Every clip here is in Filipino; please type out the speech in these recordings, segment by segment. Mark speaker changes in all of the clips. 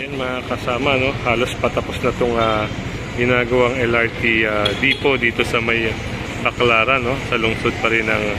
Speaker 1: Yan mga kasama, no? Halos patapos na itong ginagawang LRT depot dito sa may Baclaran, no? Sa lungsod pa rin ng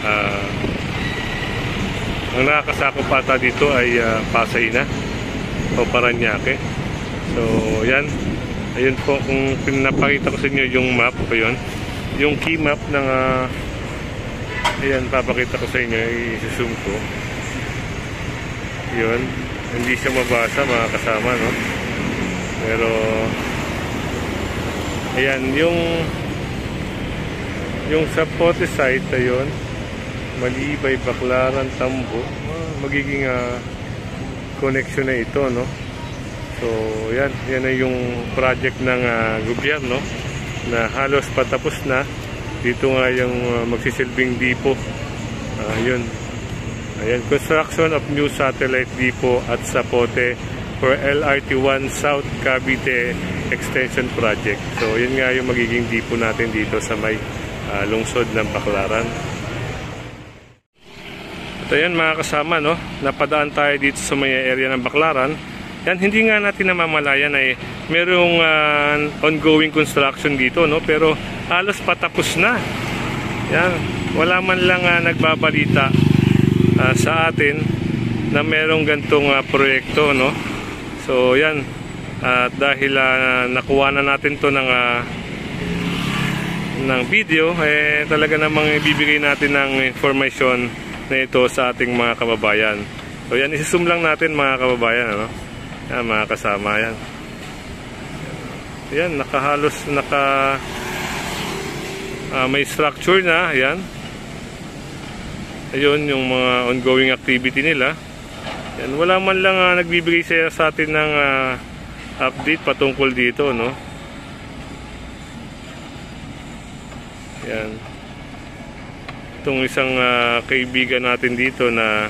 Speaker 1: ang nakakasakop pata dito ay Pasay na o Parañaque. So yan, ayun po, kung pinapakita ko sa inyo yung map ko, yun yung key map ng ayan, papakita ko sa inyo, i-zoom ko. Yun, hindi siya mabasa mga kasama, no? Pero ayan, yung sa Pote site, ayun, Malibay, Baclaran, Tambo, magiging connection na ito, no? So yan na yung project ng gobyerno na halos patapos na. Dito nga yung magsisilbing depot. Yun. Ayan, construction of new satellite depot at Zapote for LRT1 South Cavite Extension Project. So yun nga yung magiging depot natin dito sa may lungsod ng Baclaran. At ayan mga kasama, no, napadaan tayo dito sa may area ng Baclaran. Yan, hindi nga natin namamalayan ay merong ongoing construction dito, no, pero halos patapos na. Yan, wala man lang nagbabalita sa atin na merong gantong proyekto, no. So yan, dahil nakuha na natin to ng video, talaga namang ibibigay natin ng information na ito sa ating mga kababayan. So yan, isi-zoom lang natin mga kababayan, ano. Yan mga kasama, yan. Yan, may structure na, yan. Ayun, yung mga ongoing activity nila. Yan, wala man lang nagbibigay sa atin ng update patungkol dito, no. Yan. Itong isang kaibigan natin dito na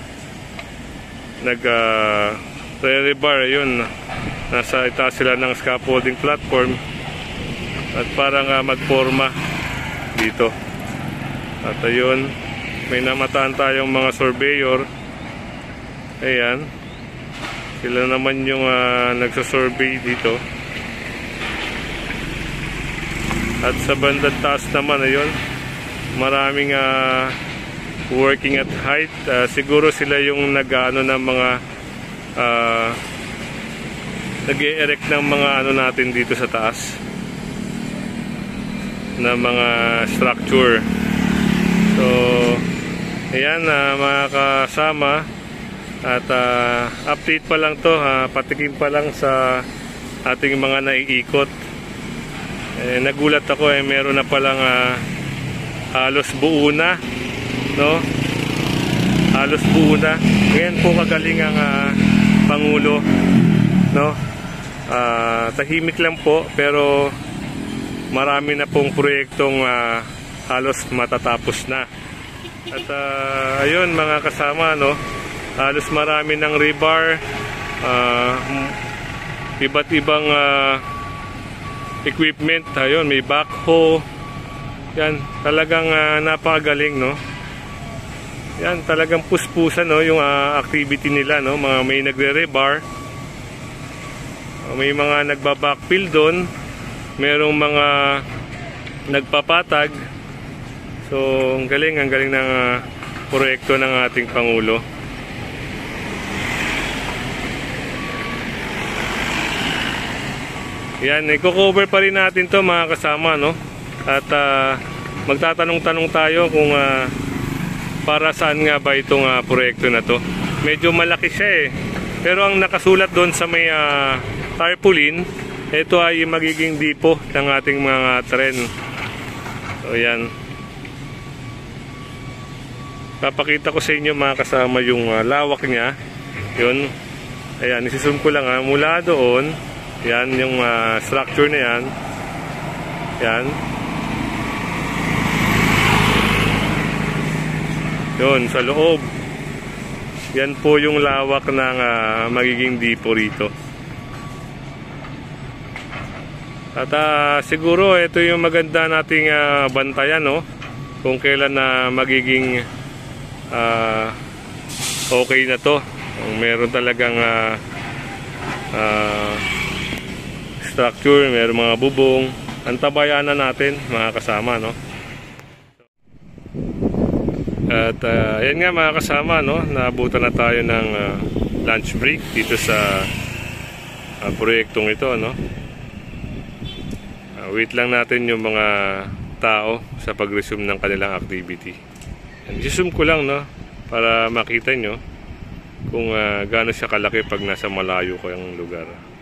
Speaker 1: rebar, yun, nasa itaas sila ng scaffolding platform at parang magporma dito. At ayun, may namataan tayong mga surveyor. Ayan, sila naman yung nagsasurvey dito. At sa bandang taas naman, ayun, maraming working at height. Siguro sila yung nag-ano ng mga nag-e-erect ng mga ano natin dito sa taas na mga structure. So ayan mga kasama, at update pa lang to, patikim pa lang sa ating mga naiikot. Nagulat ako, meron na palang halos buo na, no? Halos buo na. Ngayon po kagaling ang Pangulo, no? Tahimik lang po, pero marami na pong proyektong halos matatapos na. At ayun mga kasama, no, halos marami ng rebar, iba't ibang equipment. Ayun, may backhoe. Yan, talagang napakagaling, no. Yan, talagang puspusan, no, yung activity nila, no. May nagre-rebar, may mga nagba-backfill doon, merong mga nagpapatag. So ang galing ng proyekto ng ating Pangulo. Yan, i-cover pa rin natin to mga kasama, no. At magtatanong-tanong tayo kung para saan nga ba itong proyekto na to. Medyo malaki siya, pero ang nakasulat doon sa may tarpaulin, ito ay magiging depot ng ating mga tren. So yan, papakita ko sa inyo mga kasama yung lawak niya. Yun, ayan, isizoom ko lang mula doon. Yan yung structure na yan. Yan. Yun, sa loob. Yan po yung lawak ng magiging depot rito. At siguro ito yung maganda nating bantayan, no? Kung kailan na magiging okay na to. Kung meron talagang structure, mayroong mga bubong. Antabayanan natin mga kasama, no? At yan nga mga kasama, no? Naabutan na tayo ng lunch break dito sa proyektong ito, no? Wait lang natin yung mga tao sa pag-resume ng kanilang activity. I-zoom ko lang, no? Para makita nyo kung gaano siya kalaki pag nasa malayo ko yung lugar.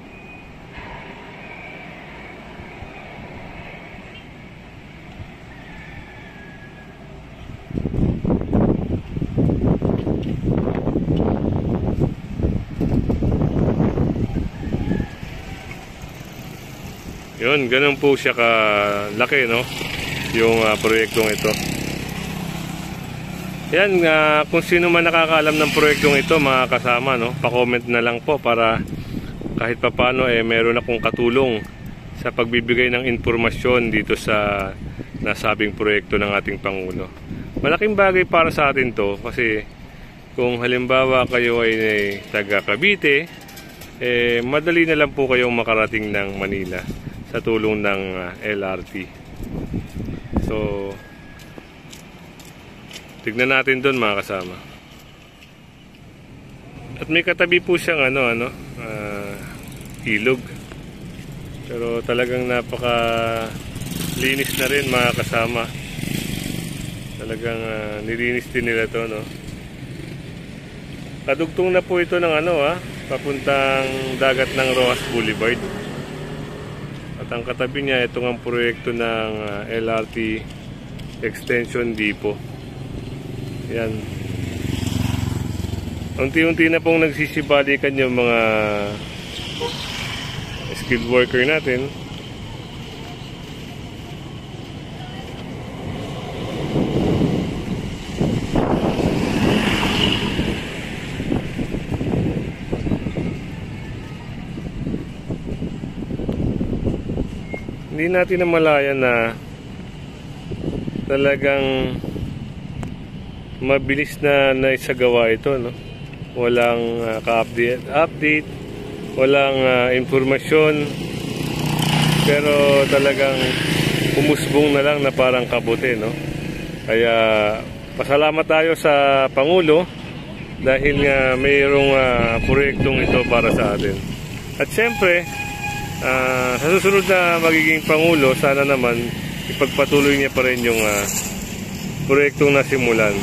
Speaker 1: Yun, ganun po siya kalaki, no? Yung proyektong ito. Yan, kung sino man nakakaalam ng proyektong ito, mga kasama, no? Pa-comment na lang po para kahit papano meron akong katulong sa pagbibigay ng informasyon dito sa nasabing proyekto ng ating Pangulo. Malaking bagay para sa atin to kasi kung halimbawa kayo ay taga Cavite, madali na lang po kayong makarating ng Manila sa tulong ng LRT. So, tignan natin doon mga kasama. At may katabi po siyang ilog. Pero talagang napaka linis na rin mga kasama. Talagang nilinis din nila to, no? Kadugtong na po ito ng papuntang dagat ng Rojas Boulevard. At ang katabi niya, ito ang proyekto ng LRT Extension Depot. Yan. Unti-unti na pong nagsisibalikan yung mga skilled worker natin. Hindi natin namalayan na talagang mabilis na naisagawa ito, no? Walang ka-update, walang informasyon, pero talagang umusbong na lang na parang kabuti, no? Kaya pasalamat tayo sa Pangulo dahil nga mayroong proyektong ito para sa atin. At syempre, sa susunod na magiging Pangulo, sana naman ipagpatuloy niya pa rin yung proyektong nasimulan.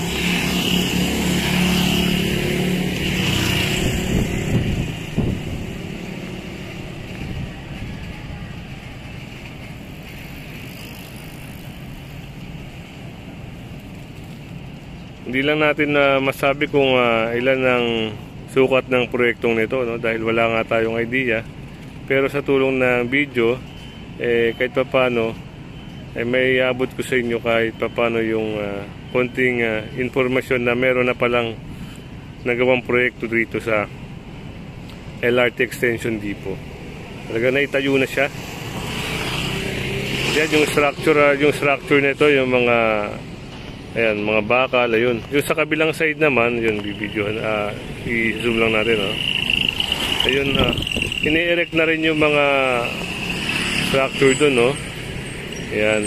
Speaker 1: Hindi lang natin masabi kung ilan ang sukat ng proyektong nito, no? Dahil wala nga tayong idea. Pero sa tulong ng video, kahit papano, may abot ko sa inyo kahit papano yung konting informasyon na meron na palang nagawang proyekto dito sa LRT Extension Depot. Talaga naitayo na siya. Yan yung structure nito, yung mga mga bakal, ayun. Yung sa kabilang side naman, yun bibidyohan, i-zoom lang natin, oh. Ayun, ini-erect na rin yung mga structure doon, no? Ayan.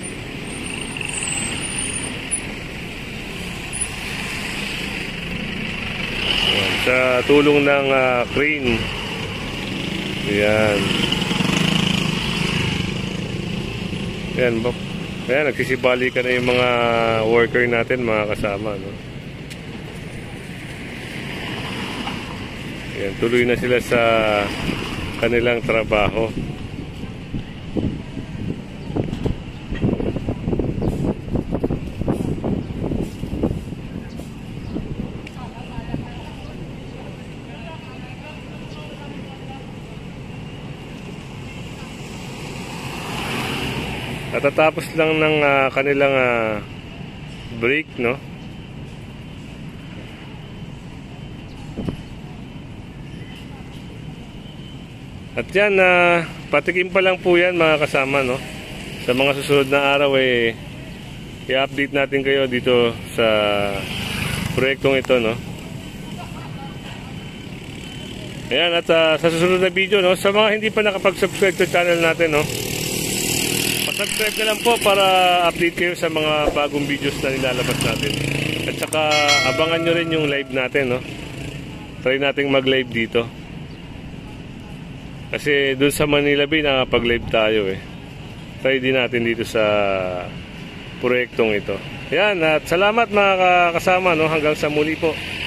Speaker 1: Ayan. Sa tulong ng crane. Ayan. Ayan. Ayan, nagsisibali ka na yung mga worker natin, mga kasama, no? Ayan, tuloy na sila sa kanilang trabaho. Katatapos lang ng kanilang break, no? At yan, patikim pa lang po yan, mga kasama, no? Sa mga susunod na araw, i-update natin kayo dito sa proyektong ito, no? Ayan, at sa susunod na video, no, sa mga hindi pa nakapag-subscribe sa channel natin, no, pa-subscribe na lang po para update kayo sa mga bagong videos na nilalabas natin. At saka abangan nyo rin yung live natin, no. Try nating mag-live dito. Kasi dun sa Manila Bay nakapag-live tayo eh. Try din natin dito sa proyektong ito. Ayan, at salamat mga kasama, no, hanggang sa muli po.